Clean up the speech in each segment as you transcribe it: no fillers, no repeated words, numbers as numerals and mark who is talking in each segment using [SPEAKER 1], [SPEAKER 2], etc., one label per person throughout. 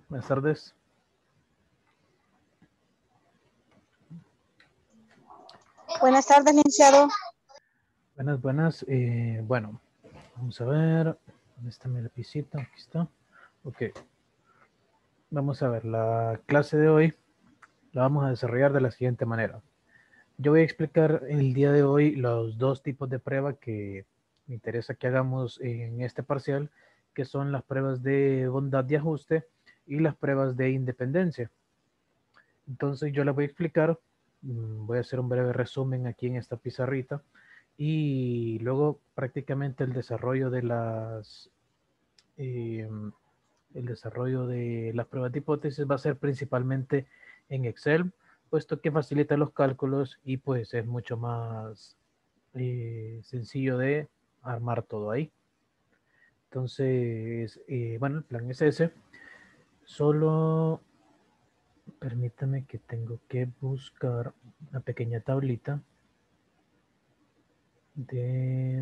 [SPEAKER 1] Buenas tardes.
[SPEAKER 2] Buenas tardes, licenciado.
[SPEAKER 1] Buenas. Bueno, vamos a ver. ¿Dónde está mi lapicito? Aquí está. Ok. Vamos a ver. La clase de hoy la vamos a desarrollar de la siguiente manera. Yo voy a explicar el día de hoy los dos tipos de prueba que me interesa que hagamos en este parcial, que son las pruebas de bondad de ajuste y las pruebas de independencia. Entonces yo les voy a explicar, voy a hacer un breve resumen aquí en esta pizarrita y luego prácticamente el desarrollo de las pruebas de hipótesis va a ser principalmente en Excel, puesto que facilita los cálculos y pues es mucho más sencillo de armar todo ahí. Entonces, bueno, el plan es ese. Solo permítame que tengo que buscar una pequeña tablita de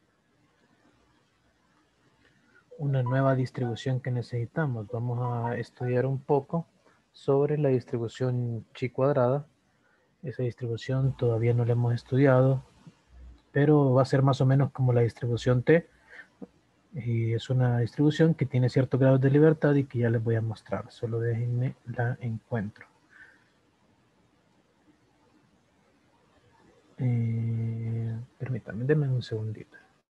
[SPEAKER 1] una nueva distribución que necesitamos. Vamos a estudiar un poco sobre la distribución chi cuadrada. Esa distribución todavía no la hemos estudiado, pero va a ser más o menos como la distribución T. Y es una distribución que tiene ciertos grados de libertad y que ya les voy a mostrar. Solo déjenme la encuentro. Permítanme, denme un segundito.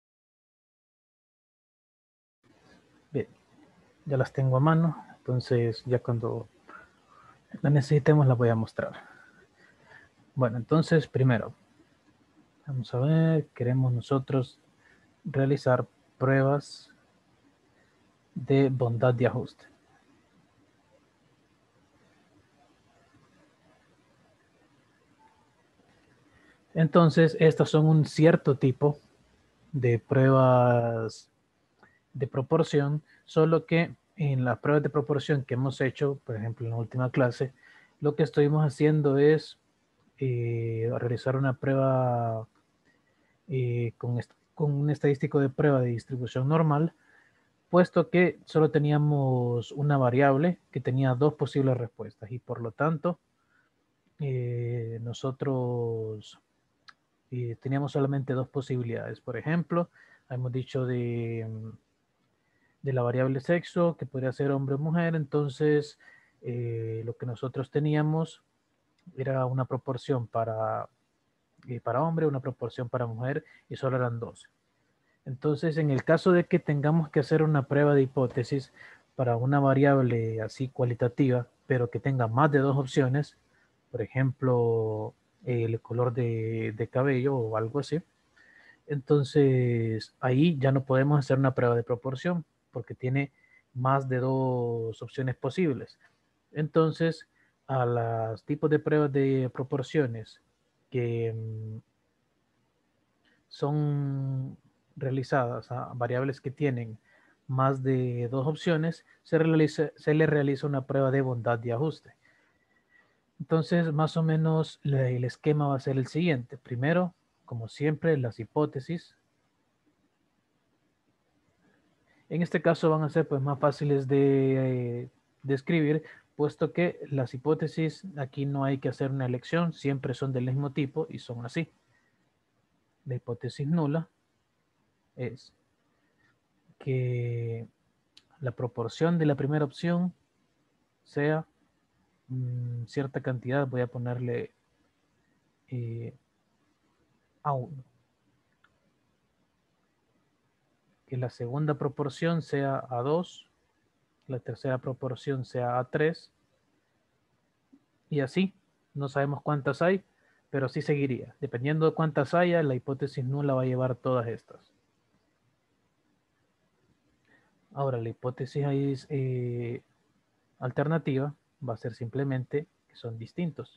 [SPEAKER 1] Bien, ya las tengo a mano, entonces ya cuando la necesitemos la voy a mostrar. Bueno, entonces primero, vamos a ver, queremos nosotros realizar pruebas de bondad de ajuste. Entonces, estas son un cierto tipo de pruebas de proporción, solo que en las pruebas de proporción que hemos hecho, por ejemplo, en la última clase, lo que estuvimos haciendo es realizar una prueba con un estadístico de prueba de distribución normal, puesto que solo teníamos una variable que tenía dos posibles respuestas y por lo tanto nosotros teníamos solamente dos posibilidades. Por ejemplo, hemos dicho de la variable sexo, que podría ser hombre o mujer, entonces lo que nosotros teníamos era una proporción para hombre, una proporción para mujer y solo eran dos. Entonces, en el caso de que tengamos que hacer una prueba de hipótesis para una variable así cualitativa, pero que tenga más de dos opciones, por ejemplo, el color de cabello o algo así, entonces ahí ya no podemos hacer una prueba de proporción porque tiene más de dos opciones posibles. Entonces, a los tipos de pruebas de proporciones que son realizadas a variables que tienen más de dos opciones, se le realiza una prueba de bondad de ajuste. Entonces, más o menos el esquema va a ser el siguiente. Primero, como siempre, las hipótesis. En este caso van a ser pues más fáciles de escribir, puesto que las hipótesis aquí no hay que hacer una elección, siempre son del mismo tipo y son así. La hipótesis nula es que la proporción de la primera opción sea cierta cantidad, voy a ponerle a 1. Que la segunda proporción sea a 2, la tercera proporción sea a 3, y así, no sabemos cuántas hay, pero sí seguiría. Dependiendo de cuántas haya, la hipótesis nula va a llevar todas estas. Ahora, la hipótesis alternativa va a ser simplemente que son distintos.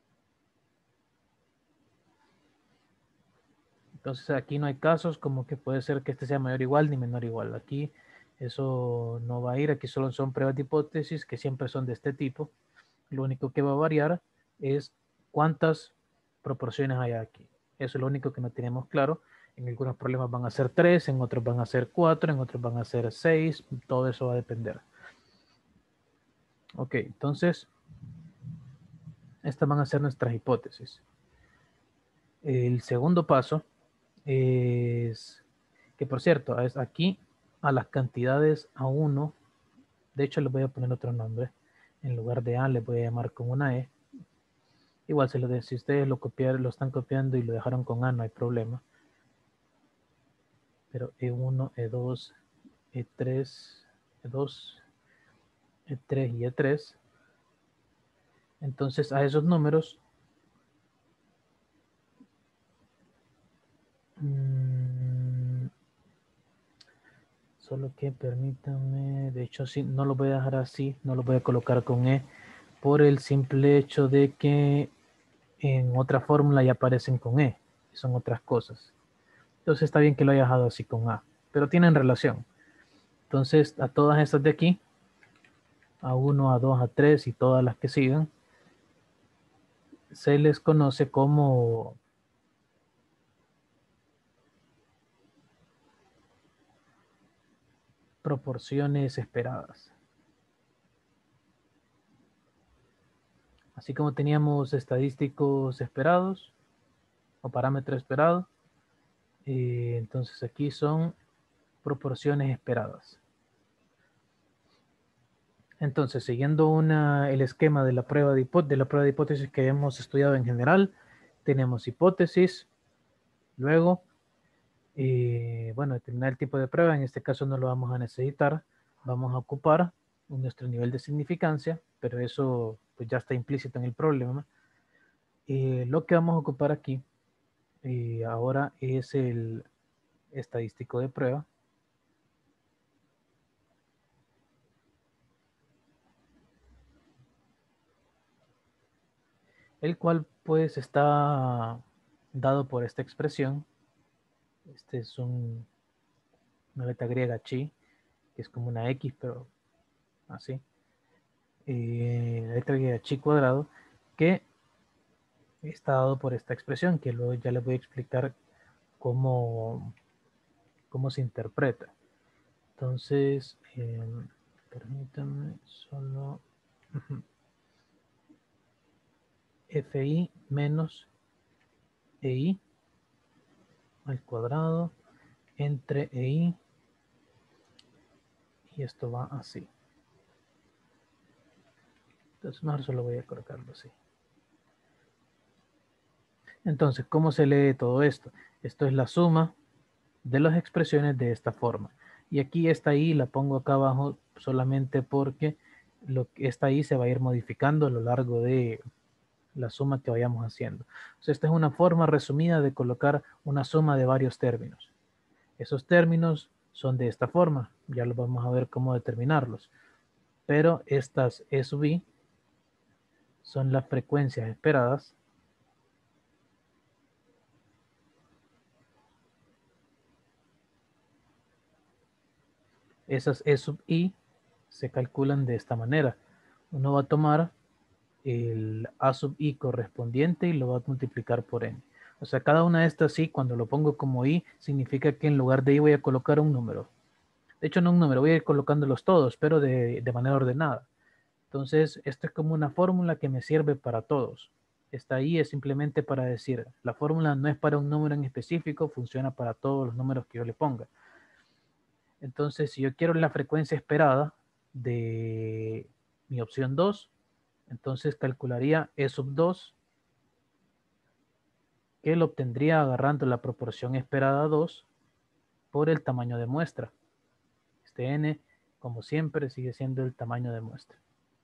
[SPEAKER 1] Entonces aquí no hay casos como que puede ser que este sea mayor o igual ni menor o igual. Aquí eso no va a ir, aquí solo son pruebas de hipótesis que siempre son de este tipo. Lo único que va a variar es cuántas proporciones hay aquí. Eso es lo único que no tenemos claro. En algunos problemas van a ser 3, en otros van a ser 4, en otros van a ser 6. Todo eso va a depender. Ok, entonces, estas van a ser nuestras hipótesis. El segundo paso es que, por cierto, es aquí a las cantidades A1, de hecho les voy a poner otro nombre. En lugar de A les voy a llamar con una E. Igual si ustedes lo copiaron, lo están copiando y lo dejaron con A, no hay problema. Pero E1, E2, E3, E2, E3 y E3. Entonces a esos números solo que permítanme, de hecho sí, no lo voy a dejar así, no lo voy a colocar con E por el simple hecho de que en otra fórmula ya aparecen con E, y son otras cosas. Entonces está bien que lo haya dejado así con A, pero tienen relación. Entonces a todas estas de aquí, A1, A2, A3 y todas las que sigan, se les conoce como proporciones esperadas. Así como teníamos estadísticos esperados o parámetro esperado, entonces aquí son proporciones esperadas. Entonces, siguiendo el esquema de la prueba de hipótesis que hemos estudiado en general, tenemos hipótesis, luego, bueno, determinar el tipo de prueba, en este caso no lo vamos a necesitar, vamos a ocupar nuestro nivel de significancia, pero eso pues, ya está implícito en el problema. Lo que vamos a ocupar aquí ahora es el estadístico de prueba, el cual pues está dado por esta expresión. Este es una letra griega chi, que es como una X, pero así. La letra griega chi cuadrado, que está dado por esta expresión, que luego ya les voy a explicar cómo, cómo se interpreta. Entonces, permítanme solo fi menos ei al cuadrado entre ei, y esto va así. Entonces mejor solo voy a colocarlo así. Entonces, ¿cómo se lee todo esto? Esto es la suma de las expresiones de esta forma. Y aquí esta i la pongo acá abajo solamente porque esta i se va a ir modificando a lo largo de la suma que vayamos haciendo. Entonces, esta es una forma resumida de colocar una suma de varios términos. Esos términos son de esta forma. Ya los vamos a ver cómo determinarlos. Pero estas E sub i son las frecuencias esperadas. Esas E sub i se calculan de esta manera. Uno va a tomar el A sub i correspondiente y lo va a multiplicar por n. O sea, cada una de estas i, cuando lo pongo como i, significa que en lugar de i voy a colocar un número. De hecho, no un número, voy a ir colocándolos todos, pero de manera ordenada. Entonces, esto es como una fórmula que me sirve para todos. Esta i es simplemente para decir, la fórmula no es para un número en específico, funciona para todos los números que yo le ponga. Entonces, si yo quiero la frecuencia esperada de mi opción 2, entonces calcularía E sub 2, que lo obtendría agarrando la proporción esperada 2 por el tamaño de muestra. Este n, como siempre, sigue siendo el tamaño de muestra.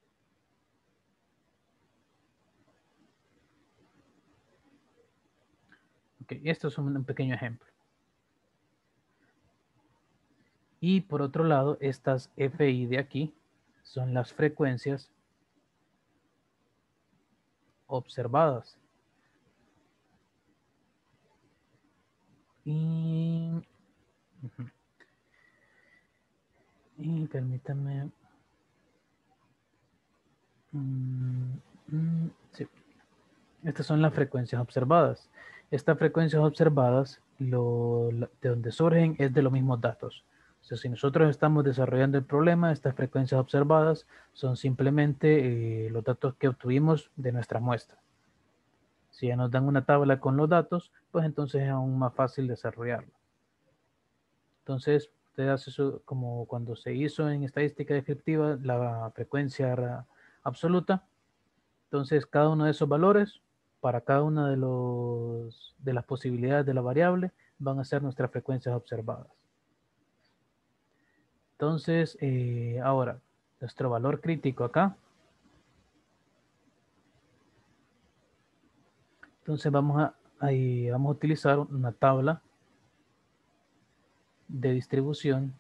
[SPEAKER 1] Ok, esto es un pequeño ejemplo. Y por otro lado, estas FI de aquí son las frecuencias observadas. Y permítanme. Sí. Estas son las frecuencias observadas. Estas frecuencias observadas, de donde surgen es de los mismos datos. O sea, si nosotros estamos desarrollando el problema, estas frecuencias observadas son simplemente los datos que obtuvimos de nuestra muestra. Si ya nos dan una tabla con los datos, pues entonces es aún más fácil desarrollarlo. Entonces, usted hace eso como cuando se hizo en estadística descriptiva la frecuencia absoluta. Entonces, cada uno de esos valores, para cada una de las posibilidades de la variable, van a ser nuestras frecuencias observadas. Entonces, ahora, nuestro valor crítico acá. Entonces, vamos a utilizar una tabla de distribución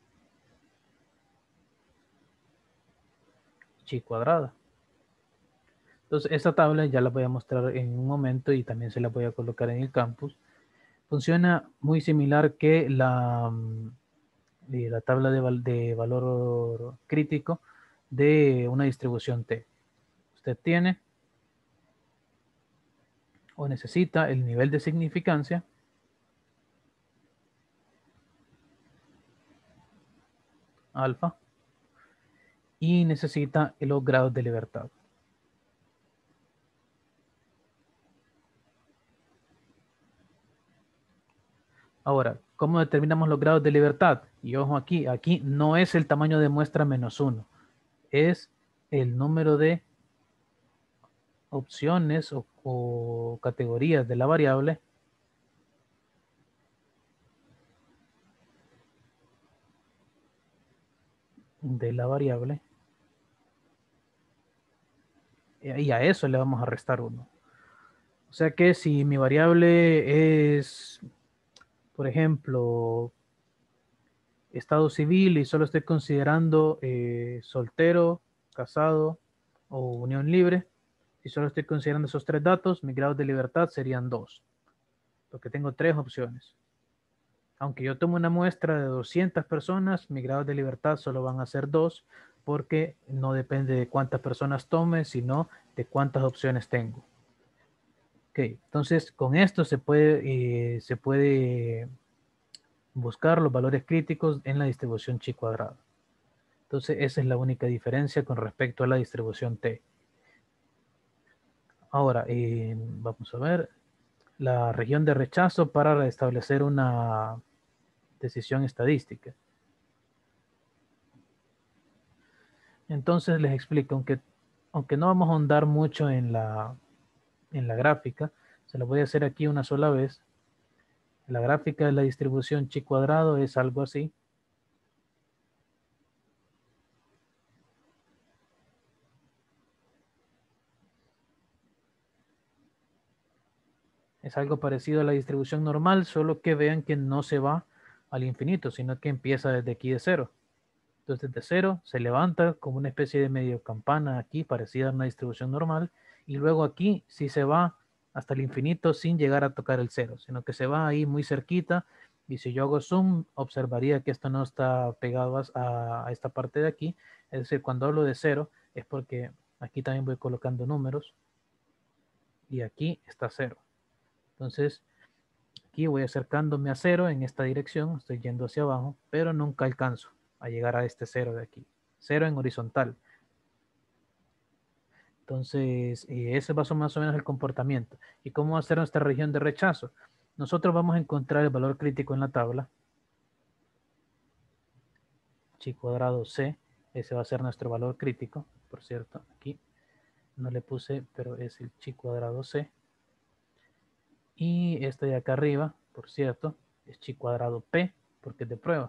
[SPEAKER 1] chi cuadrada. Entonces, esta tabla ya la voy a mostrar en un momento y también se la voy a colocar en el campus. Funciona muy similar que la tabla de valor crítico de una distribución T. Usted tiene o necesita el nivel de significancia alfa y necesita los grados de libertad. Ahora, ¿cómo determinamos los grados de libertad? Y ojo aquí no es el tamaño de muestra -1, es el número de opciones o categorías de la variable y a eso le vamos a restar 1. O sea que si mi variable es, por ejemplo, estado civil y solo estoy considerando soltero, casado o unión libre, y solo estoy considerando esos 3 datos, mis grados de libertad serían 2, porque tengo 3 opciones. Aunque yo tomo una muestra de 200 personas, mis grados de libertad solo van a ser 2, porque no depende de cuántas personas tome, sino de cuántas opciones tengo. Ok, entonces con esto se puede buscar los valores críticos en la distribución chi cuadrada. Entonces esa es la única diferencia con respecto a la distribución T. Ahora, vamos a ver la región de rechazo para establecer una decisión estadística. Entonces les explico, aunque no vamos a ahondar mucho en la gráfica, se lo voy a hacer aquí una sola vez. La gráfica de la distribución chi cuadrado es algo así. Es algo parecido a la distribución normal, solo que vean que no se va al infinito, sino que empieza desde aquí de 0. Entonces desde 0 se levanta como una especie de medio campana aquí, parecida a una distribución normal, y luego aquí sí se va hasta el infinito sin llegar a tocar el 0, sino que se va ahí muy cerquita, y si yo hago zoom, observaría que esto no está pegado a esta parte de aquí. Es decir, cuando hablo de 0 es porque aquí también voy colocando números, y aquí está 0. Entonces, aquí voy acercándome a 0 en esta dirección, estoy yendo hacia abajo, pero nunca alcanzo a llegar a este 0 de aquí. 0 en horizontal. Entonces, ese va a ser más o menos el comportamiento. ¿Y cómo va a ser nuestra región de rechazo? Nosotros vamos a encontrar el valor crítico en la tabla. Chi cuadrado C, ese va a ser nuestro valor crítico. Por cierto, aquí no le puse, pero es el chi cuadrado C. Y este de acá arriba, por cierto, es chi cuadrado P, porque es de prueba.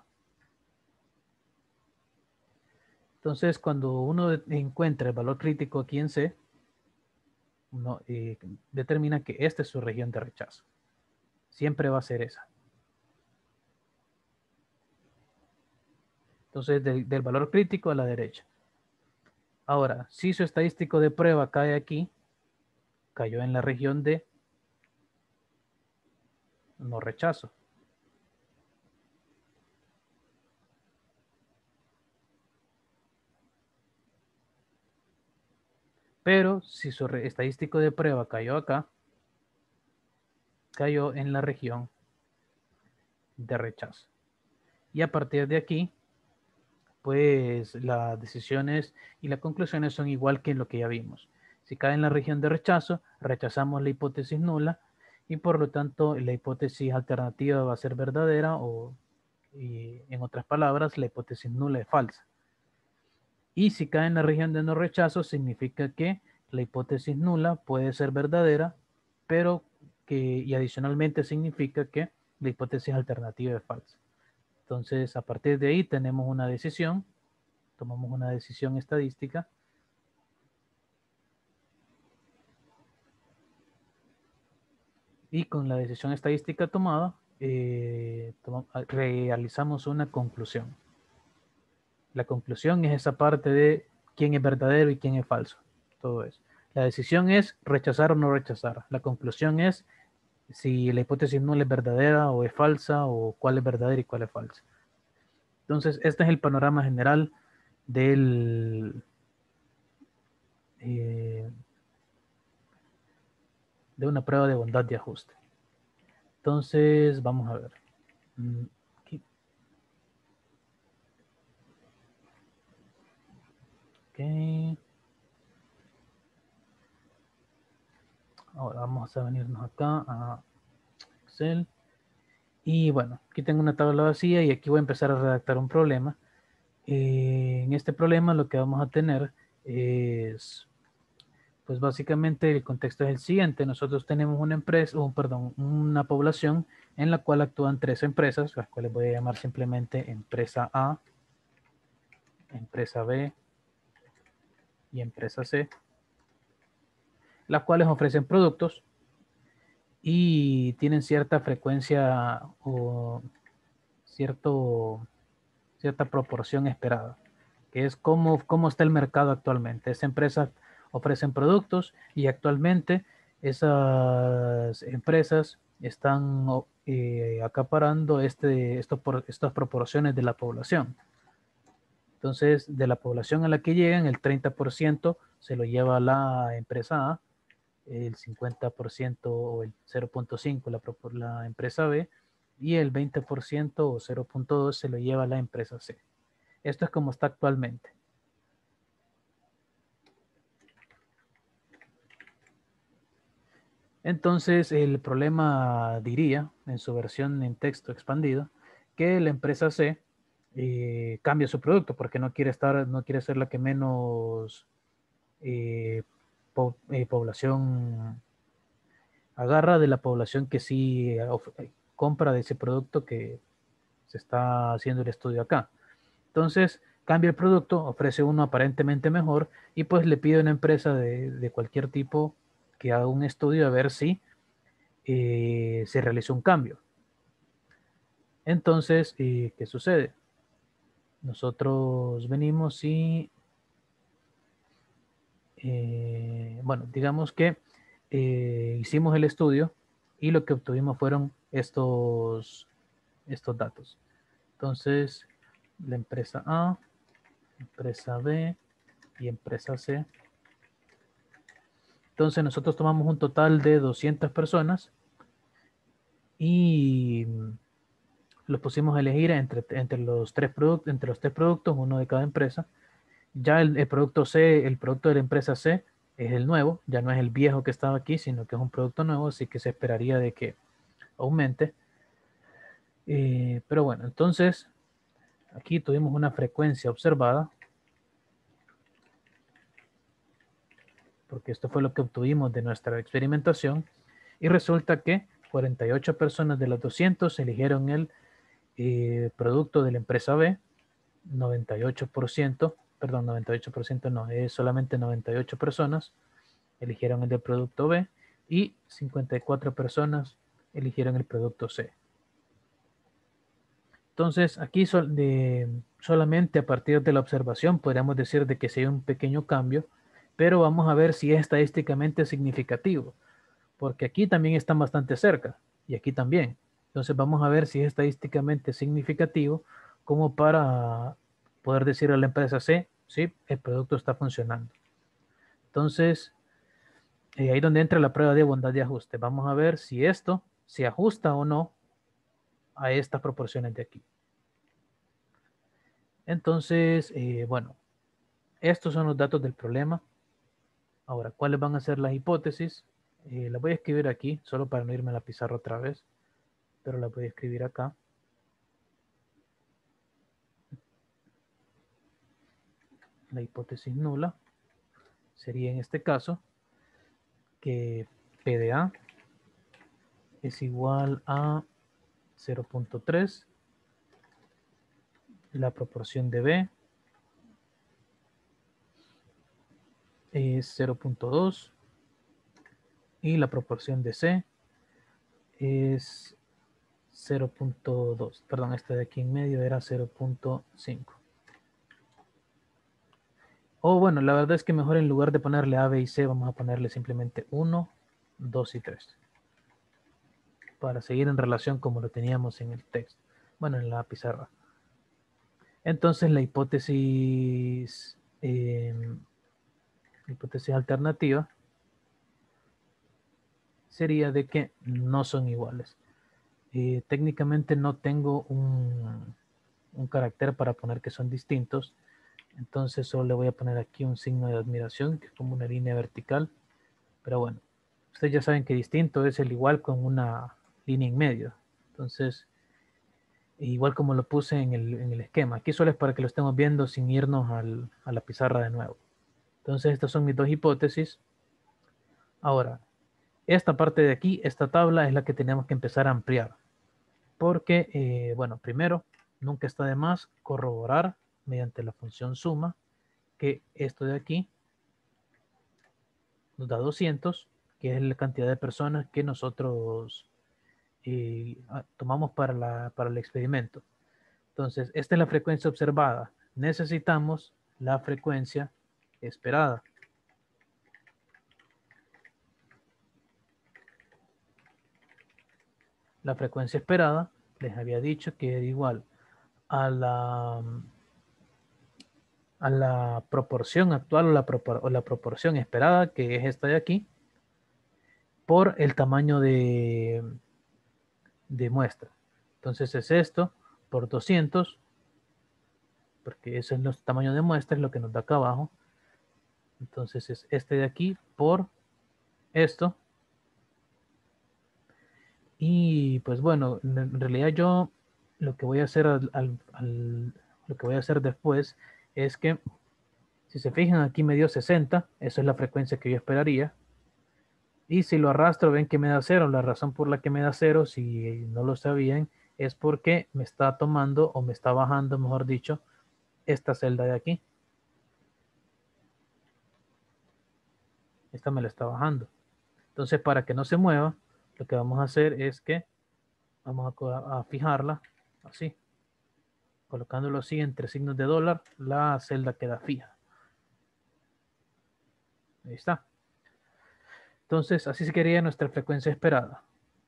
[SPEAKER 1] Entonces, cuando uno encuentra el valor crítico aquí en C, uno determina que esta es su región de rechazo. Siempre va a ser esa. Entonces, del valor crítico a la derecha. Ahora, si su estadístico de prueba cae aquí, cayó en la región de no rechazo. Pero si su estadístico de prueba cayó acá, cayó en la región de rechazo. Y a partir de aquí, pues las decisiones y las conclusiones son igual que lo que ya vimos. Si cae en la región de rechazo, rechazamos la hipótesis nula y por lo tanto la hipótesis alternativa va a ser verdadera o, y, en otras palabras, la hipótesis nula es falsa. Y si cae en la región de no rechazo, significa que la hipótesis nula puede ser verdadera, pero que, y adicionalmente significa que la hipótesis alternativa es falsa. Entonces, a partir de ahí tenemos una decisión, tomamos una decisión estadística. Y con la decisión estadística tomada, realizamos una conclusión. La conclusión es esa parte de quién es verdadero y quién es falso. Todo eso. La decisión es rechazar o no rechazar. La conclusión es si la hipótesis nula es verdadera o es falsa o cuál es verdadera y cuál es falsa. Entonces, este es el panorama general del, de una prueba de bondad de ajuste. Entonces, vamos a ver. Aquí. Ok. Ahora vamos a venirnos acá a Excel. Y bueno, aquí tengo una tabla vacía y aquí voy a empezar a redactar un problema. En este problema lo que vamos a tener es, pues básicamente el contexto es el siguiente. Nosotros tenemos una empresa, perdón, una población en la cual actúan tres empresas, las cuales voy a llamar simplemente empresa A, empresa B y empresa C, las cuales ofrecen productos y tienen cierta frecuencia o cierta proporción esperada, que es cómo está el mercado actualmente. Esas empresas ofrecen productos y actualmente esas empresas están acaparando estas proporciones de la población. Entonces, de la población a la que llegan, el 30% se lo lleva la empresa A, el 50% o el 0.5% la empresa B y el 20% o 0.2% se lo lleva la empresa C. Esto es como está actualmente. Entonces, el problema diría, en su versión en texto expandido, que la empresa C cambia su producto porque no quiere ser la que menos población agarra de la población que sí compra de ese producto que se está haciendo el estudio acá. Entonces, cambia el producto, ofrece uno aparentemente mejor y pues le pide a una empresa de cualquier tipo que haga un estudio a ver si se realiza un cambio. Entonces, ¿qué sucede? Nosotros venimos y, bueno, digamos que hicimos el estudio y lo que obtuvimos fueron estos datos. Entonces, la empresa A, empresa B y empresa C. Entonces nosotros tomamos un total de 200 personas y los pusimos a elegir entre los tres productos, uno de cada empresa. Ya el producto C, el producto de la empresa C es el nuevo, ya no es el viejo que estaba aquí, sino que es un producto nuevo, así que se esperaría de que aumente. Pero bueno, entonces aquí tuvimos una frecuencia observada, porque esto fue lo que obtuvimos de nuestra experimentación, y resulta que 48 personas de las 200 eligieron el producto de la empresa B, 98%, perdón, 98% no, es solamente 98 personas eligieron el del producto B y 54 personas eligieron el producto C. Entonces, aquí solamente a partir de la observación podríamos decir de que sí hay un pequeño cambio, pero vamos a ver si es estadísticamente significativo, porque aquí también están bastante cerca y aquí también. Entonces vamos a ver si es estadísticamente significativo como para poder decir a la empresa C, sí, el producto está funcionando. Entonces, ahí donde entra la prueba de bondad de ajuste. Vamos a ver si esto se ajusta o no a estas proporciones de aquí. Entonces, bueno, estos son los datos del problema. Ahora, ¿cuáles van a ser las hipótesis? Las voy a escribir aquí, solo para no irme a la pizarra otra vez, pero las voy a escribir acá. La hipótesis nula sería en este caso que P de A es igual a 0.3, la proporción de B es 0.2 y la proporción de C es 0.2. Perdón, esta de aquí en medio era 0.5. O bueno, la verdad es que mejor en lugar de ponerle A, B y C, vamos a ponerle simplemente 1, 2 y 3. Para seguir en relación como lo teníamos en el texto. Bueno, en la pizarra. Entonces la hipótesis alternativa sería de que no son iguales. Técnicamente no tengo un carácter para poner que son distintos. Entonces solo le voy a poner aquí un signo de admiración, que es como una línea vertical. Pero bueno, ustedes ya saben que distinto es el igual con una línea en medio. Entonces, igual como lo puse en el esquema. Aquí solo es para que lo estemos viendo sin irnos a la pizarra de nuevo. Entonces, estas son mis dos hipótesis. Ahora, esta parte de aquí, esta tabla es la que tenemos que empezar a ampliar. Porque, bueno, primero, nunca está de más corroborar mediante la función suma que esto de aquí nos da 200, que es la cantidad de personas que nosotros tomamos para el experimento. Entonces, esta es la frecuencia observada. Necesitamos la frecuencia esperada. La frecuencia esperada, les había dicho que era igual a la proporción actual o la proporción esperada, que es esta de aquí, por el tamaño de muestra. Entonces es esto por 200, porque ese es el tamaño de muestra, es lo que nos da acá abajo. Entonces es este de aquí por esto. Y pues bueno, en realidad yo lo que voy a hacer lo que voy a hacer después es que, si se fijan, aquí me dio 60, eso es la frecuencia que yo esperaría. Y si lo arrastro, ven que me da 0. La razón por la que me da 0, si no lo sabían, es porque me está tomando, o me está bajando, mejor dicho, esta celda de aquí. Esta me la está bajando. Entonces, para que no se mueva, lo que vamos a hacer es que vamos a fijarla así. Colocándolo así entre signos de dólar, la celda queda fija. Ahí está. Entonces, así se quedaría nuestra frecuencia esperada.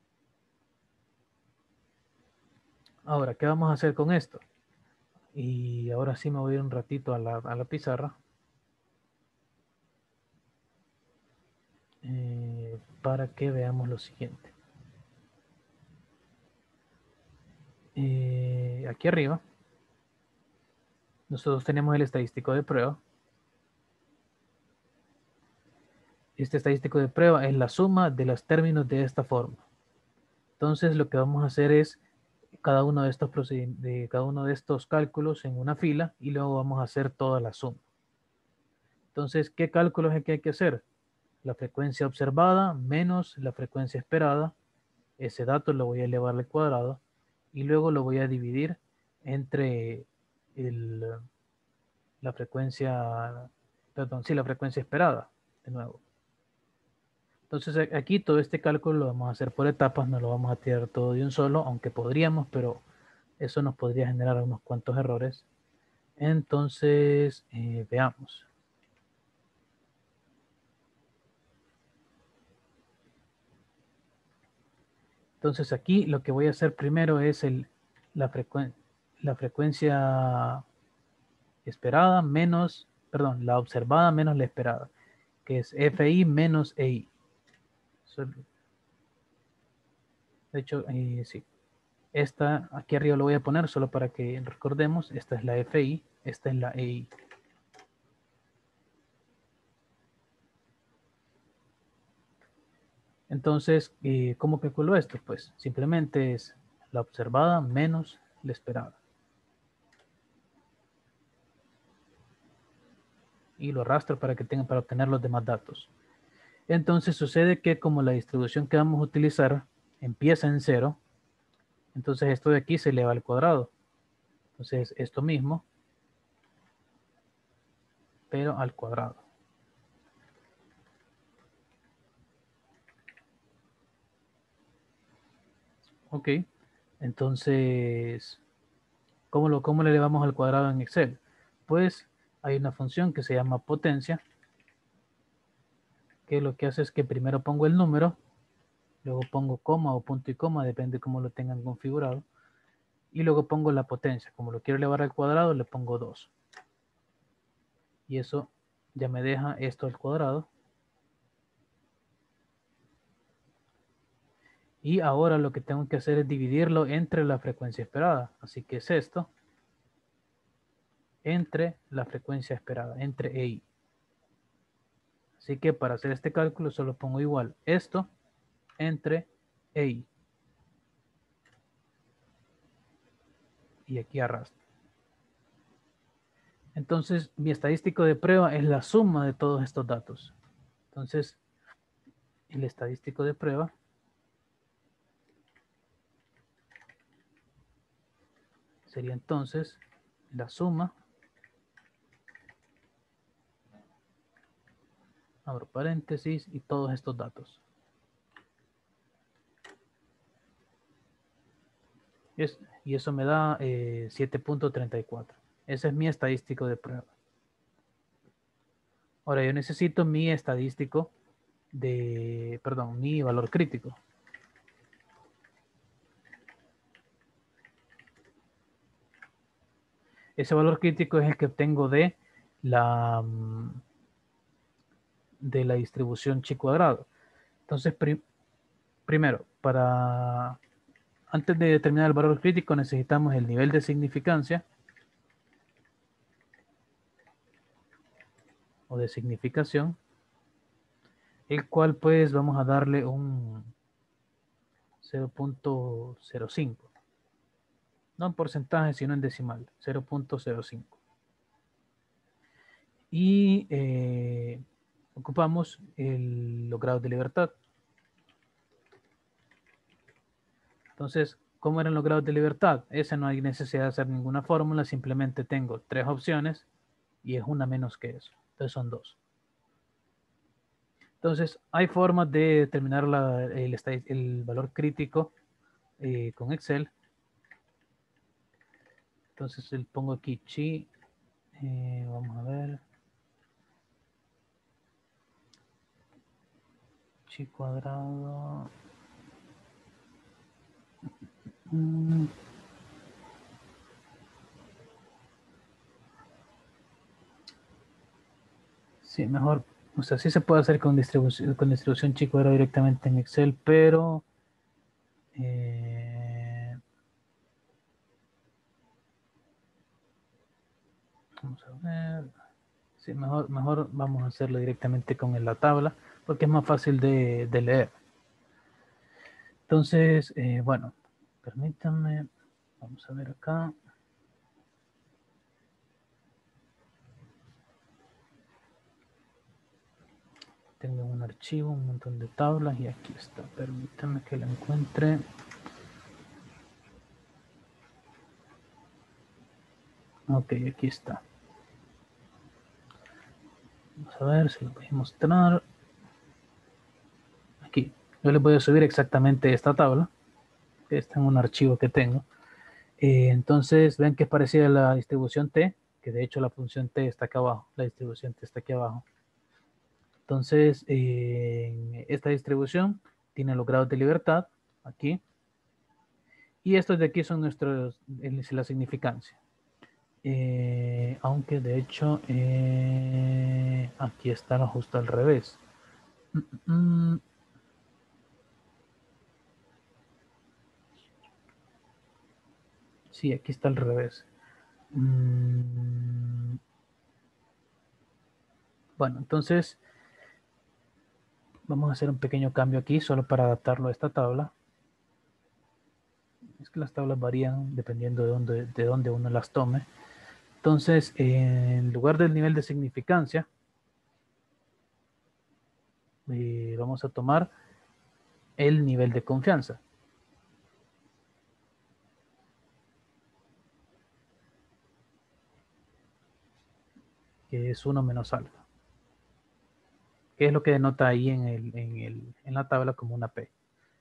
[SPEAKER 1] Ahora, ¿qué vamos a hacer con esto? Y ahora sí me voy a ir un ratito a la pizarra. Para que veamos lo siguiente. Aquí arriba, nosotros tenemos el estadístico de prueba. Este estadístico de prueba es la suma de los términos de esta forma. Entonces, lo que vamos a hacer es cada uno de estos cálculos en una fila y luego vamos a hacer toda la suma. Entonces, ¿qué cálculo es el que hay que hacer? La frecuencia observada menos la frecuencia esperada. Ese dato lo voy a elevar al cuadrado y luego lo voy a dividir entre la frecuencia, perdón, sí, la frecuencia esperada, de nuevo. Entonces aquí todo este cálculo lo vamos a hacer por etapas, no lo vamos a tirar todo de un solo, aunque podríamos, pero eso nos podría generar unos cuantos errores. Entonces, veamos. Entonces aquí lo que voy a hacer primero es la frecuencia esperada menos, perdón, la observada menos la esperada, que es FI menos EI. De hecho, sí. Esta aquí arriba lo voy a poner solo para que recordemos. Esta es la FI, esta es la EI. Entonces, ¿cómo calculo esto? Pues simplemente es la observada menos la esperada. Y lo arrastro para que tengan para obtener los demás datos. Entonces sucede que como la distribución que vamos a utilizar empieza en 0, entonces esto de aquí se eleva al cuadrado. Entonces esto mismo, pero al cuadrado. Ok, entonces, ¿cómo le elevamos al cuadrado en Excel? Pues hay una función que se llama potencia, que lo que hace es que primero pongo el número, luego pongo coma o punto y coma, depende cómo lo tengan configurado, y luego pongo la potencia. Como lo quiero elevar al cuadrado, le pongo 2. Y eso ya me deja esto al cuadrado. Y ahora lo que tengo que hacer es dividirlo entre la frecuencia esperada. Así que es esto entre la frecuencia esperada, entre EI. Así que para hacer este cálculo solo pongo igual esto entre EI. Y aquí arrastro. Entonces mi estadístico de prueba es la suma de todos estos datos. Entonces el estadístico de prueba sería entonces la suma, abro paréntesis, y todos estos datos. Y eso me da 7.34. Ese es mi estadístico de prueba. Ahora yo necesito mi estadístico de, perdón, mi valor crítico. Ese valor crítico es el que obtengo de la distribución chi cuadrado. Entonces, primero, antes de determinar el valor crítico necesitamos el nivel de significancia o de significación, el cual pues vamos a darle un 0.05. No en porcentaje, sino en decimal, 0.05. Y ocupamos los grados de libertad. Entonces, ¿cómo eran los grados de libertad? Ese no hay necesidad de hacer ninguna fórmula, simplemente tengo 3 opciones y es una menos que eso. Entonces son 2. Entonces, hay formas de determinar el valor crítico con Excel. Entonces, pongo aquí chi. Vamos a ver. Chi cuadrado. Sí, mejor. O sea, sí se puede hacer con distribución chi cuadrado directamente en Excel, pero vamos a ver. Sí, mejor vamos a hacerlo directamente con la tabla, porque es más fácil de leer. Entonces, bueno, permítanme, vamos a ver acá. Tengo un archivo, un montón de tablas y aquí está. Permítanme que la encuentre. Ok, aquí está. Vamos a ver si lo voy a mostrar. Aquí. Yo les voy a subir exactamente esta tabla, que está en un archivo que tengo. Entonces, ven que es parecida a la distribución T, que de hecho la función T está acá abajo. La distribución T está aquí abajo. Entonces, esta distribución tiene los grados de libertad aquí. Y estos de aquí son la significancia. Aunque de hecho aquí está justo al revés. Sí, aquí está al revés. Bueno, entonces vamos a hacer un pequeño cambio aquí solo para adaptarlo a esta tabla. Es que las tablas varían dependiendo de dónde uno las tome. Entonces, en lugar del nivel de significancia, vamos a tomar el nivel de confianza, que es 1 menos alfa, que es lo que denota ahí en la tabla como una P.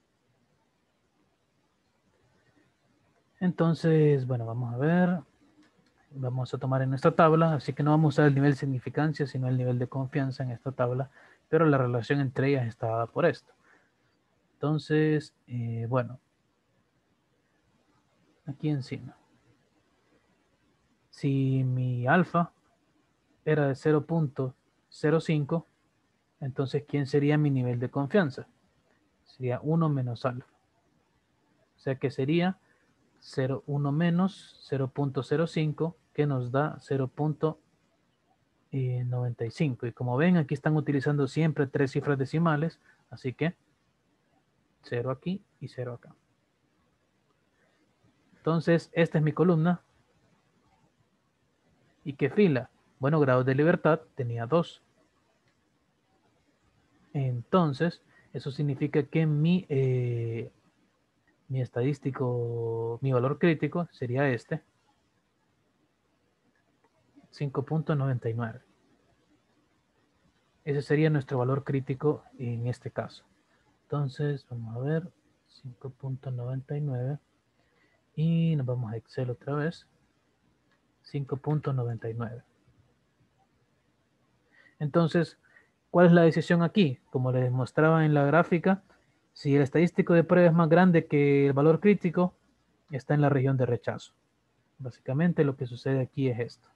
[SPEAKER 1] Entonces, bueno, vamos a ver. Vamos a tomar en nuestra tabla, así que no vamos a usar el nivel de significancia, sino el nivel de confianza en esta tabla, pero la relación entre ellas está dada por esto. Entonces, bueno, aquí encima. Si mi alfa era de 0.05, entonces, ¿quién sería mi nivel de confianza? Sería 1 menos alfa. O sea que sería 0,1 menos 0.05, que nos da 0.95. Y como ven, aquí están utilizando siempre 3 cifras decimales, así que 0 aquí y 0 acá. Entonces, esta es mi columna. ¿Y qué fila? Bueno, grados de libertad tenía 2. Entonces, eso significa que mi estadístico, mi valor crítico sería este, 5.99. Ese sería nuestro valor crítico en este caso. Entonces, vamos a ver, 5.99 y nos vamos a Excel otra vez, 5.99. Entonces, ¿cuál es la decisión aquí? Como les mostraba en la gráfica, si el estadístico de prueba es más grande que el valor crítico, está en la región de rechazo. Básicamente lo que sucede aquí es esto.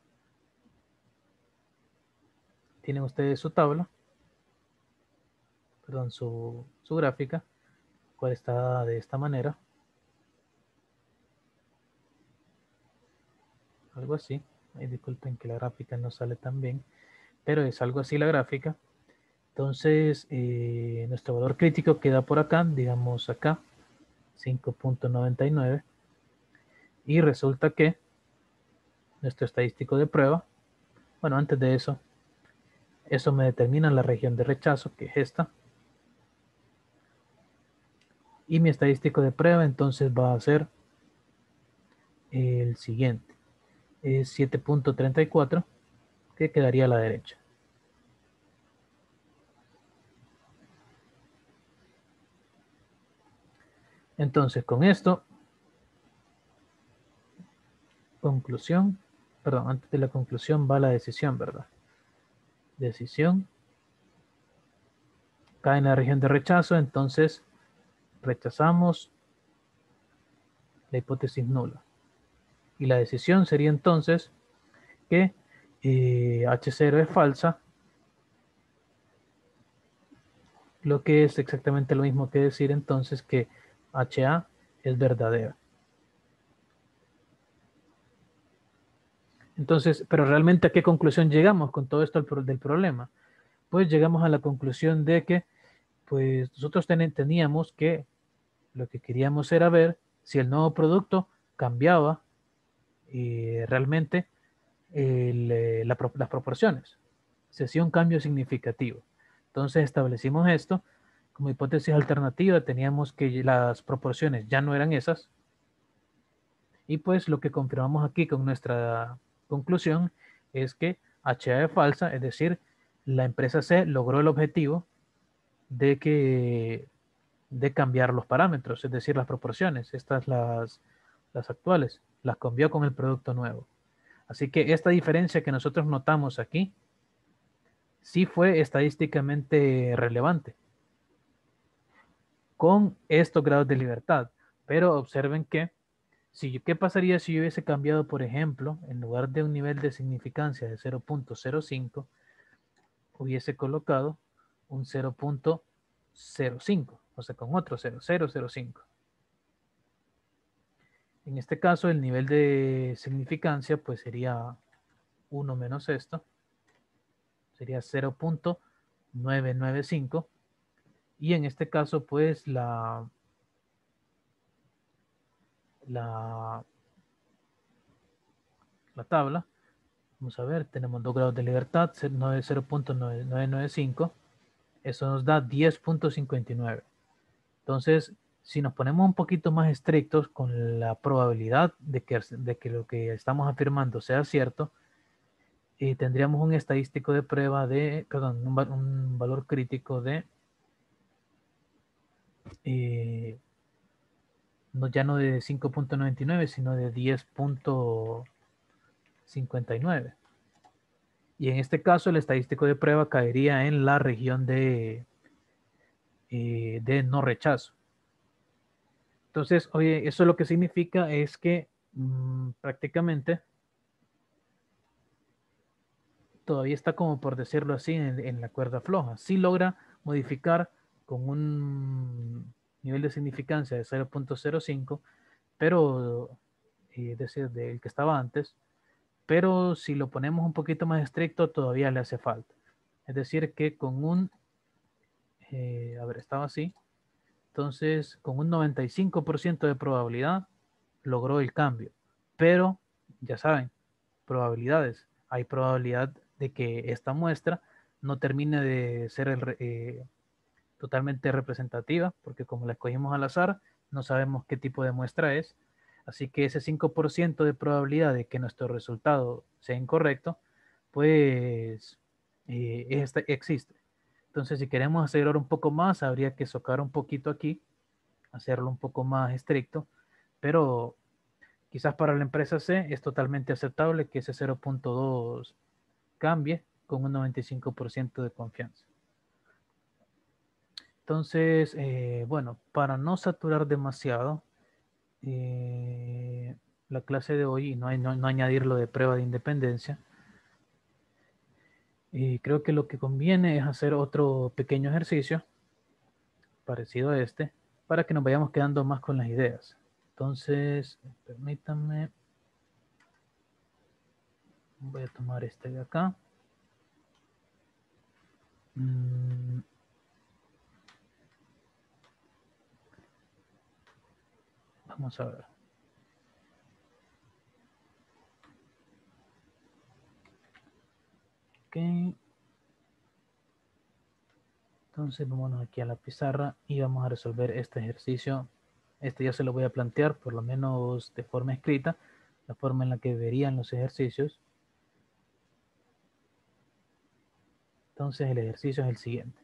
[SPEAKER 1] Tienen ustedes su tabla, perdón, su gráfica, cual está de esta manera. Algo así. Ay, disculpen que la gráfica no sale tan bien, pero es algo así la gráfica. Entonces, nuestro valor crítico queda por acá, digamos acá, 5.99. Y resulta que nuestro estadístico de prueba, bueno, antes de eso, eso me determina la región de rechazo, que es esta. Y mi estadístico de prueba entonces va a ser el siguiente. Es 7.34, que quedaría a la derecha. Entonces, con esto, conclusión, perdón, antes de la conclusión va la decisión, ¿verdad? Decisión cae en la región de rechazo, entonces rechazamos la hipótesis nula. Y la decisión sería entonces que H0 es falsa, lo que es exactamente lo mismo que decir entonces que HA es verdadera. Entonces, pero realmente ¿a qué conclusión llegamos con todo esto del problema? Pues llegamos a la conclusión de que pues nosotros teníamos que lo que queríamos era ver si el nuevo producto cambiaba realmente las proporciones. Se hacía un cambio significativo. Entonces establecimos esto. Como hipótesis alternativa teníamos que las proporciones ya no eran esas. Y pues lo que confirmamos aquí con nuestra conclusión es que HA es falsa, es decir, la empresa C logró el objetivo de cambiar los parámetros, es decir, las proporciones, estas las actuales, las cambió con el producto nuevo. Así que esta diferencia que nosotros notamos aquí sí fue estadísticamente relevante con estos grados de libertad. Pero observen que, ¿qué pasaría si yo hubiese cambiado, por ejemplo, en lugar de un nivel de significancia de 0.05, hubiese colocado un 0.05, o sea, con otro 0.005? En este caso, el nivel de significancia pues sería 1 menos esto, sería 0.995. Y en este caso, pues la tabla, vamos a ver, tenemos 2 grados de libertad, 0.995, eso nos da 10.59. Entonces, si nos ponemos un poquito más estrictos con la probabilidad de que lo que estamos afirmando sea cierto, tendríamos un estadístico de prueba de, perdón, un valor crítico de, no, ya no de 5.99, sino de 10.59. Y en este caso, el estadístico de prueba caería en la región de no rechazo. Entonces, oye, eso lo que significa es que prácticamente todavía está como por decirlo así en la cuerda floja. Sí logra modificar con un nivel de significancia de 0.05, pero es decir, del que estaba antes, pero si lo ponemos un poquito más estricto todavía le hace falta. Es decir, que con un, a ver, estaba así, entonces con un 95% de probabilidad logró el cambio, pero ya saben, probabilidades. Hay probabilidad de que esta muestra no termine de ser totalmente representativa, porque como la escogimos al azar, no sabemos qué tipo de muestra es. Así que ese 5% de probabilidad de que nuestro resultado sea incorrecto, pues existe. Entonces, si queremos acelerar un poco más, habría que socar un poquito aquí, hacerlo un poco más estricto, pero quizás para la empresa C es totalmente aceptable que ese 0.2 cambie con un 95% de confianza. Entonces, bueno, para no saturar demasiado la clase de hoy y no añadirlo de prueba de independencia, creo que lo que conviene es hacer otro pequeño ejercicio parecido a este para que nos vayamos quedando más con las ideas. Entonces, permítanme, voy a tomar este de acá. Vamos a ver. Ok. Entonces vámonos aquí a la pizarra y vamos a resolver este ejercicio. Este ya se lo voy a plantear, por lo menos de forma escrita, la forma en la que verían los ejercicios. Entonces el ejercicio es el siguiente.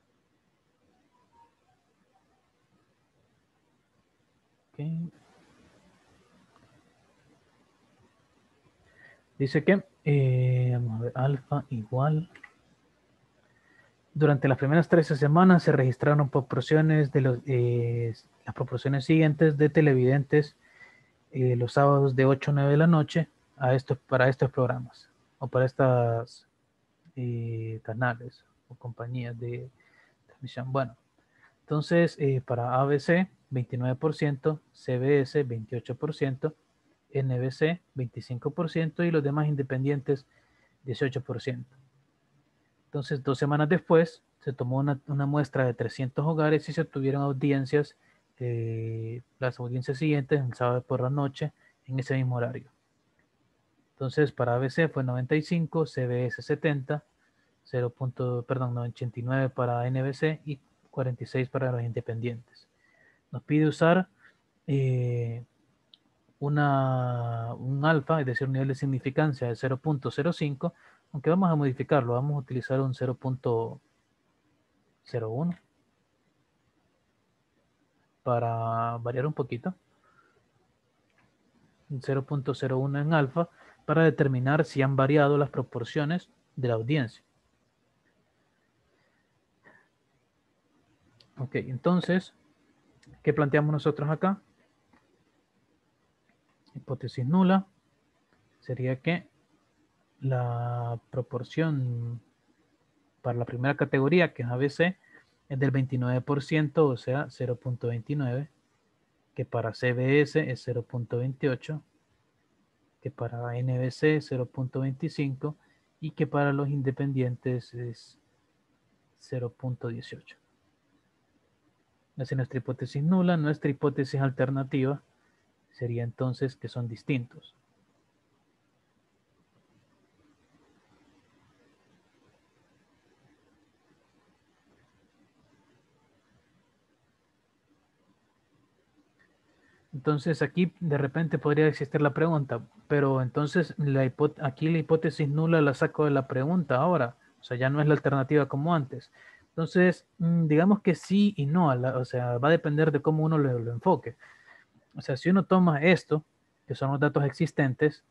[SPEAKER 1] Okay. Dice que, vamos a ver, alfa igual. Durante las primeras 13 semanas se registraron proporciones de las proporciones siguientes de televidentes los sábados de 8 a 9 de la noche para estos programas o para estas canales o compañías de transmisión. Bueno, entonces para ABC 29%, CBS 28%, NBC 25% y los demás independientes 18%. Entonces, 2 semanas después, se tomó una muestra de 300 hogares y se obtuvieron audiencias, las audiencias siguientes, el sábado por la noche, en ese mismo horario. Entonces, para ABC fue 95, CBS 70, 89 para NBC y 46 para los independientes. Nos pide usar un alfa, es decir, un nivel de significancia de 0.05, aunque vamos a modificarlo, vamos a utilizar un 0.01 para variar un poquito, un 0.01 en alfa para determinar si han variado las proporciones de la audiencia. Ok, entonces, ¿qué planteamos nosotros acá? Hipótesis nula sería que la proporción para la primera categoría, que es ABC, es del 29%, o sea, 0.29. que para CBS es 0.28, que para NBC es 0.25 y que para los independientes es 0.18. Esa es nuestra hipótesis nula. Nuestra hipótesis alternativa sería entonces que son distintos. Entonces aquí de repente podría existir la pregunta, pero entonces aquí la hipótesis nula la saco de la pregunta ahora, o sea, ya no es la alternativa como antes. Entonces, digamos que sí y no, o sea, va a depender de cómo uno lo enfoque. O sea, si uno toma esto, que son los datos existentes,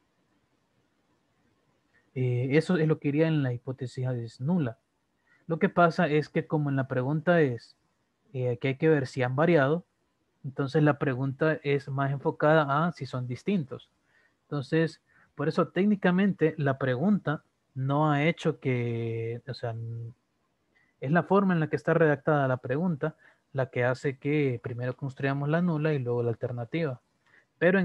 [SPEAKER 1] eso es lo que iría en la hipótesis nula. Lo que pasa es que como en la pregunta es que hay que ver si han variado, entonces la pregunta es más enfocada a si son distintos. Entonces, por eso técnicamente la pregunta no ha hecho que, o sea, es la forma en la que está redactada la pregunta la que hace que primero construyamos la nula y luego la alternativa. Pero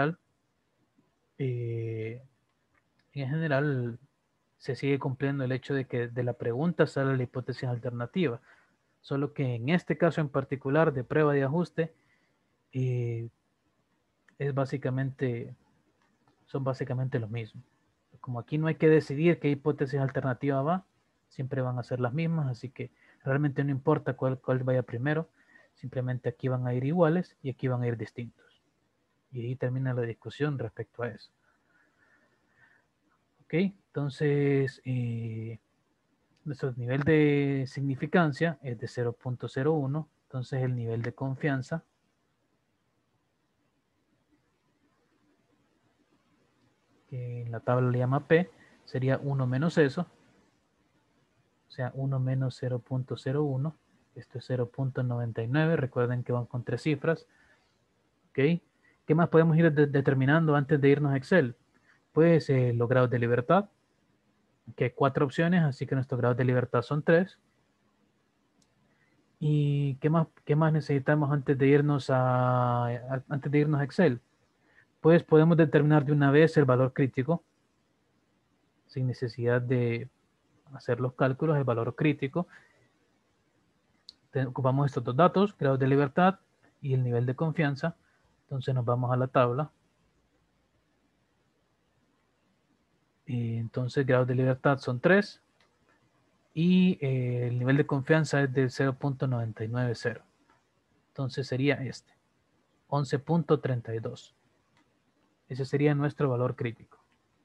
[SPEAKER 1] eh, en general se sigue cumpliendo el hecho de que de la pregunta sale la hipótesis alternativa. Solo que en este caso en particular de prueba de ajuste, eh, es básicamente, son básicamente lo mismo. Como aquí no hay que decidir qué hipótesis alternativa va, siempre van a ser las mismas, así que realmente no importa cuál vaya primero, simplemente aquí van a ir iguales y aquí van a ir distintos. Y ahí termina la discusión respecto a eso. Ok, entonces nuestro nivel de significancia es de 0.01, entonces el nivel de confianza que en la tabla le llama P, sería 1 menos eso, o sea, 1 menos 0.01, esto es 0.99, recuerden que van con 3 cifras, ¿ok? ¿Qué más podemos ir determinando antes de irnos a Excel? Pues los grados de libertad, que hay 4 opciones, así que nuestros grados de libertad son 3. ¿Y qué más necesitamos antes de irnos antes de irnos a Excel? Pues podemos determinar de una vez el valor crítico, sin necesidad de hacer los cálculos, el valor crítico. Ocupamos estos dos datos, grados de libertad y el nivel de confianza. Entonces nos vamos a la tabla. Y entonces grados de libertad son 3 y el nivel de confianza es de 0.990. Entonces sería este, 11.32. Ese sería nuestro valor crítico.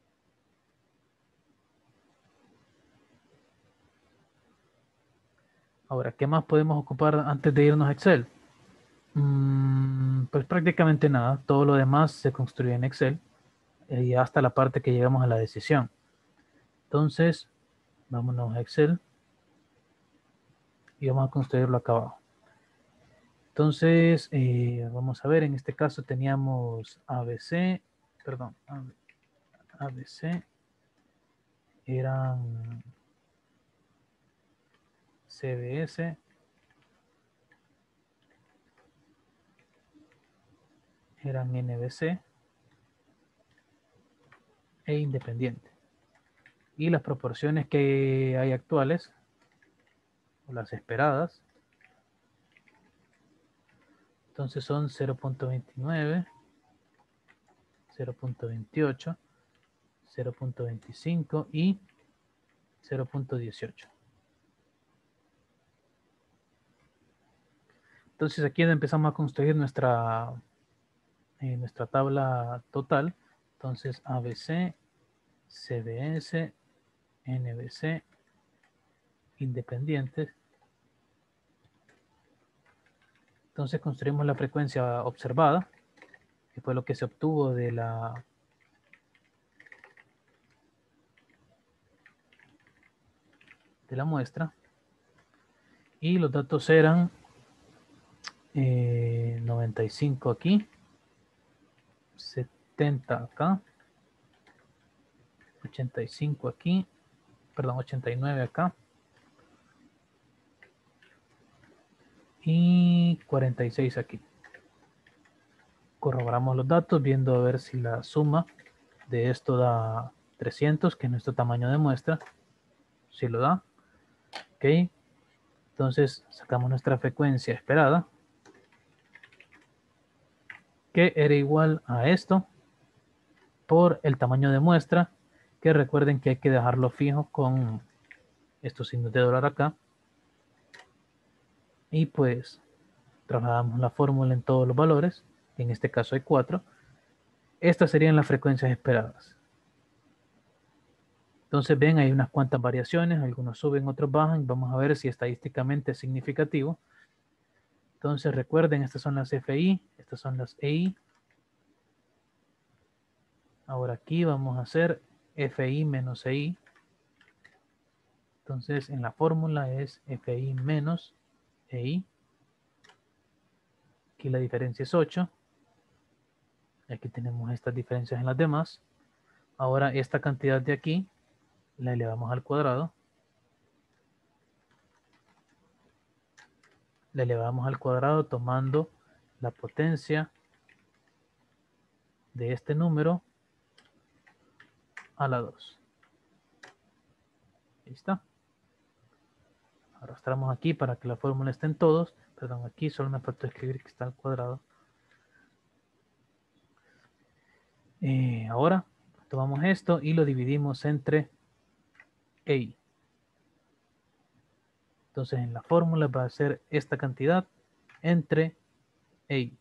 [SPEAKER 1] Ahora, ¿qué más podemos ocupar antes de irnos a Excel? Pues prácticamente nada. Todo lo demás se construye en Excel y hasta la parte que llegamos a la decisión. Entonces, vámonos a Excel y vamos a construirlo acá abajo. Entonces, vamos a ver, en este caso teníamos ABC, perdón, ABC eran CBS, eran NBC e Independiente. Y las proporciones que hay actuales, o las esperadas, entonces son 0.29, 0.28, 0.25 y 0.18. Entonces aquí empezamos a construir nuestra tabla total. Entonces ABC, CBS, NBC, independientes. Entonces construimos la frecuencia observada, que fue lo que se obtuvo de la muestra. Y los datos eran 95 aquí, 70 acá, 85 aquí, perdón, 89 acá y 46 aquí. corroboramos los datos viendo a ver si la suma de esto da 300, que es nuestro tamaño de muestra. Si lo da. Ok. Entonces sacamos nuestra frecuencia esperada, que era igual a esto por el tamaño de muestra, que recuerden que hay que dejarlo fijo con estos signos de dólar acá. Y pues trasladamos la fórmula en todos los valores, en este caso hay 4. Estas serían las frecuencias esperadas. Entonces ven, hay unas cuantas variaciones, algunos suben, otros bajan. Vamos a ver si estadísticamente es significativo. Entonces recuerden, estas son las FI, estas son las EI. Ahora aquí vamos a hacer FI menos EI. Entonces en la fórmula es FI menos EI. Aquí la diferencia es 8. Aquí tenemos estas diferencias en las demás. Ahora esta cantidad de aquí la elevamos al cuadrado. La elevamos al cuadrado tomando la potencia de este número a la 2. Ahí está. Arrastramos aquí para que la fórmula esté en todos. Perdón, aquí solo me faltó escribir que está al cuadrado. Ahora tomamos esto y lo dividimos entre EI. Entonces en la fórmula va a ser esta cantidad entre EI.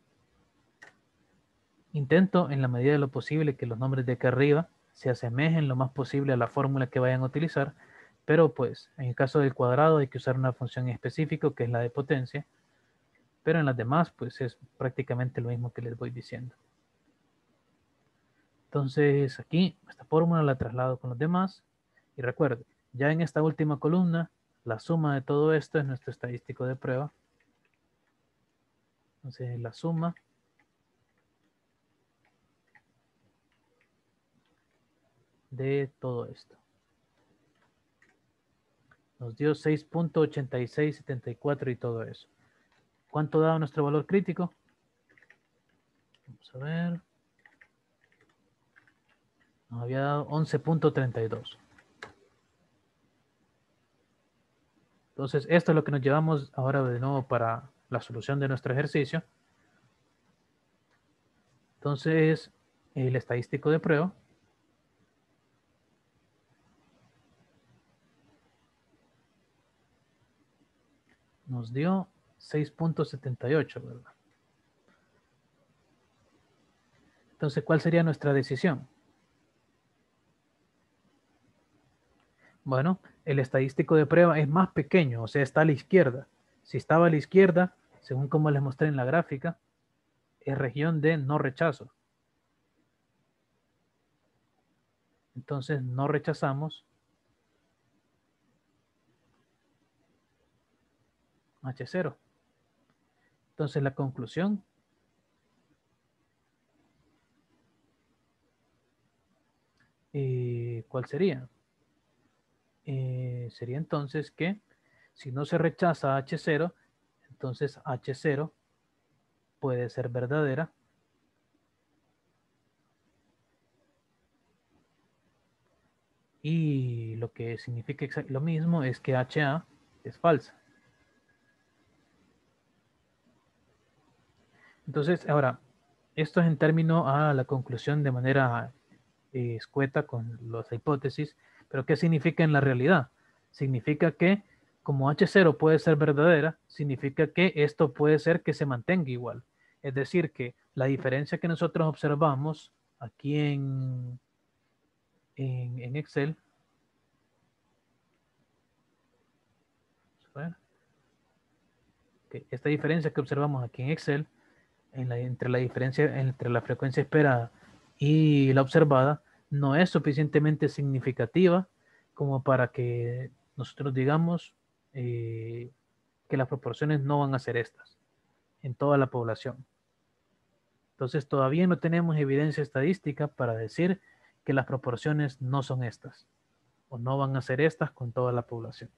[SPEAKER 1] Intento en la medida de lo posible que los nombres de acá arriba se asemejen lo más posible a la fórmula que vayan a utilizar, pero pues en el caso del cuadrado hay que usar una función específica que es la de potencia, pero en las demás pues es prácticamente lo mismo que les voy diciendo. Entonces aquí esta fórmula la traslado con los demás y recuerden, ya en esta última columna la suma de todo esto es nuestro estadístico de prueba. Entonces la suma de todo esto nos dio 6.8674 y todo eso. ¿Cuánto da nuestro valor crítico? Vamos a ver. Nos había dado 11.32. Entonces, esto es lo que nos llevamos ahora de nuevo para la solución de nuestro ejercicio. Entonces, el estadístico de prueba nos dio 6.78, ¿verdad? Entonces, ¿cuál sería nuestra decisión? Bueno, el estadístico de prueba es más pequeño, o sea, está a la izquierda. Si estaba a la izquierda, según como les mostré en la gráfica, es región de no rechazo. Entonces, no rechazamos H0. Entonces, la conclusión ¿cuál sería? Sería entonces que si no se rechaza H0, entonces H0 puede ser verdadera y lo que significa lo mismo es que HA es falsa. Entonces, ahora, esto es en términos a la conclusión de manera escueta con las hipótesis, pero ¿qué significa en la realidad? Significa que como H0 puede ser verdadera, significa que esto puede ser que se mantenga igual. Es decir, que la diferencia que nosotros observamos aquí en Excel, que esta diferencia que observamos aquí en Excel, entre la diferencia entre la frecuencia esperada y la observada, no es suficientemente significativa como para que nosotros digamos que las proporciones no van a ser estas en toda la población. Entonces todavía no tenemos evidencia estadística para decir que las proporciones no son estas o no van a ser estas con toda la población.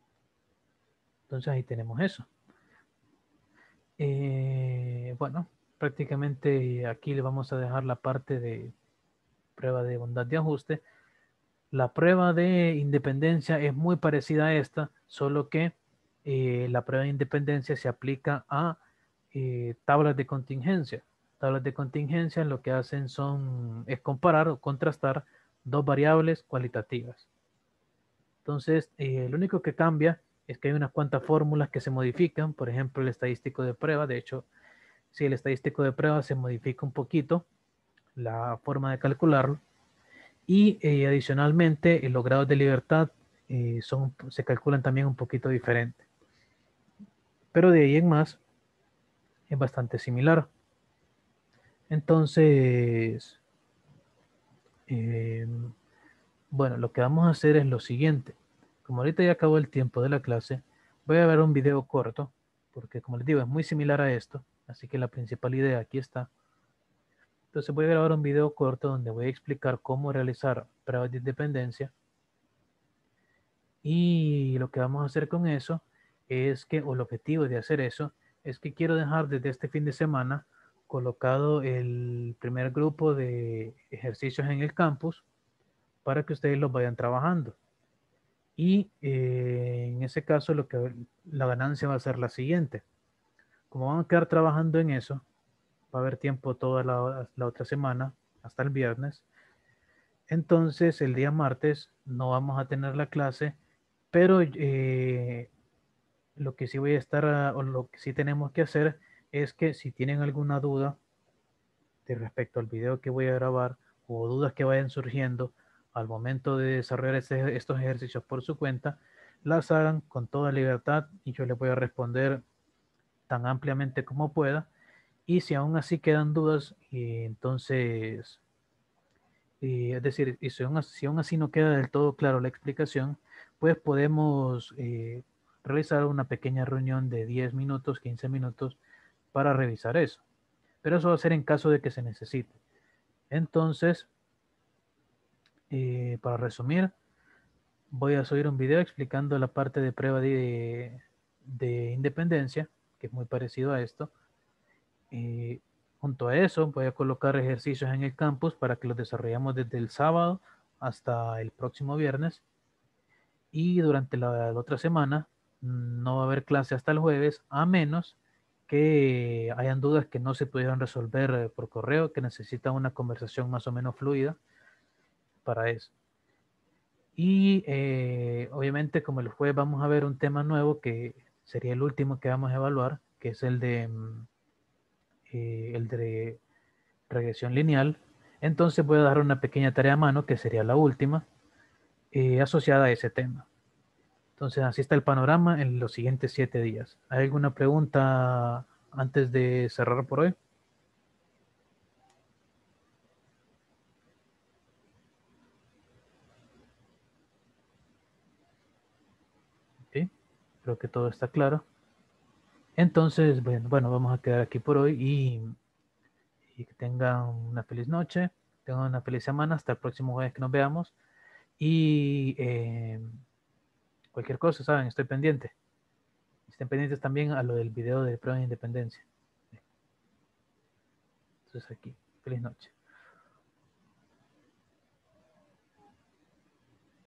[SPEAKER 1] Entonces ahí tenemos eso. Bueno, prácticamente aquí le vamos a dejar la parte de prueba de bondad de ajuste. La prueba de independencia es muy parecida a esta, solo que la prueba de independencia se aplica a tablas de contingencia. Tablas de contingencia lo que hacen es comparar o contrastar dos variables cualitativas. Entonces, lo único que cambia es que hay unas cuantas fórmulas que se modifican, por ejemplo, el estadístico de prueba. De hecho, si el estadístico de prueba se modifica un poquito, la forma de calcularlo, y adicionalmente los grados de libertad se calculan también un poquito diferente. Pero de ahí en más es bastante similar. Entonces, eh, bueno, lo que vamos a hacer es lo siguiente. Como ahorita ya acabó el tiempo de la clase, voy a ver un video corto, porque como les digo, es muy similar a esto, así que la principal idea aquí está. Entonces voy a grabar un video corto donde voy a explicar cómo realizar pruebas de independencia. Y lo que vamos a hacer con eso es que, o el objetivo de hacer eso, es que quiero dejar desde este fin de semana colocado el primer grupo de ejercicios en el campus para que ustedes los vayan trabajando. Y en ese caso la ganancia va a ser la siguiente. Como van a quedar trabajando en eso, va a haber tiempo toda la otra semana, hasta el viernes. Entonces el día martes no vamos a tener la clase, pero lo que sí voy a estar, o lo que sí tenemos que hacer es que si tienen alguna duda de respecto al video que voy a grabar o dudas que vayan surgiendo al momento de desarrollar estos ejercicios por su cuenta, las hagan con toda libertad y yo les voy a responder tan ampliamente como pueda. Y si aún así quedan dudas, entonces, es decir, y si aún así no queda del todo claro la explicación, pues podemos realizar una pequeña reunión de 10 minutos, 15 minutos para revisar eso. Pero eso va a ser en caso de que se necesite. Entonces, para resumir, voy a subir un video explicando la parte de prueba de independencia, que es muy parecido a esto. Junto a eso, voy a colocar ejercicios en el campus para que los desarrollemos desde el sábado hasta el próximo viernes. Y durante la otra semana no va a haber clase hasta el jueves, a menos que hayan dudas que no se pudieran resolver por correo, que necesitan una conversación más o menos fluida para eso. Y obviamente como el jueves vamos a ver un tema nuevo que sería el último que vamos a evaluar, que es el de regresión lineal. Entonces voy a dar una pequeña tarea a mano, que sería la última, asociada a ese tema. Entonces así está el panorama en los siguientes 7 días. ¿Hay alguna pregunta antes de cerrar por hoy? ¿Sí? Creo que todo está claro. Entonces, bueno, vamos a quedar aquí por hoy y que tengan una feliz noche, tengan una feliz semana, hasta el próximo jueves que nos veamos. Y cualquier cosa, saben, estoy pendiente. Estén pendientes también a lo del video de prueba de independencia. Entonces aquí, feliz noche.